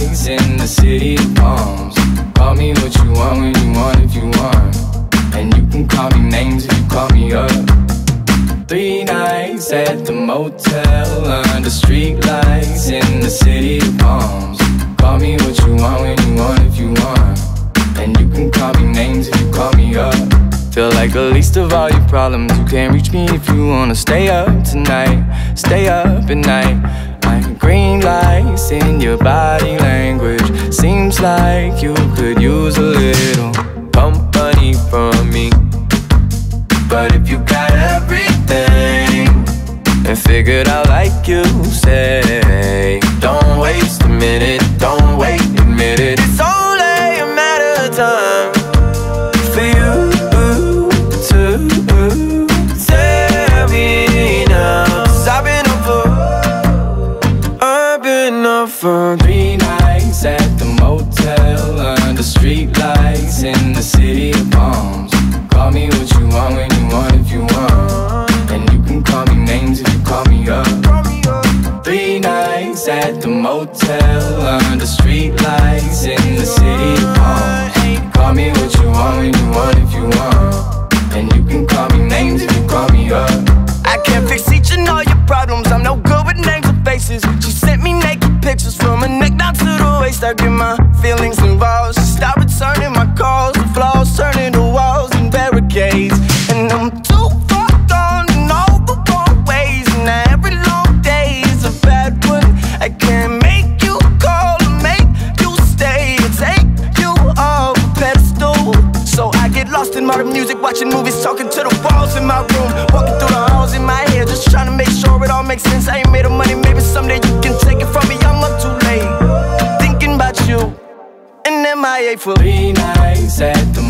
nights in the city of palms. Call me what you want when you want if you want. And you can call me names if you call me up. 3 nights at the motel under street lights in the city of palms. Call me what you want when you want if you want. And you can call me names if you call me up. Feel like the least of all your problems. You can't reach me if you wanna stay up tonight. Stay up at night. Like green lights in your body language. Seems like you could use a little company from me. But if you got everything and figured out like you say, don't waste a minute, don't wait, admit it. It's only a matter of time for you to tell me now. 'Cause I've been up for 3 nights at the motel under street lights in the city of palms. Call me what you want when you want if you want. And you can call me names if you call me up. 3 nights at the motel under street lights in the city of palms. Call me what you want when you want if you want. And you can call me names if you call me up. I can't fix each and all your problems. I'm no good with names or faces. She sent me naked pictures from her neck down to the waist. I get my feelings involved. She stopped returning my calls. The flaws turning to walls and barricades. And I'm too far gone in all the wrong ways. And now every long day is a bad one. I can't make you call or make you stay or take you off a pedestal. So I get lost in modern music, watching movies, talking to the walls in my room, walking through the halls in my head, just trying to make sure it all makes sense. I ain't made of money, maybe someday you can take it from me. I'm up too late, thinking about you, and MIA for 3 nights at the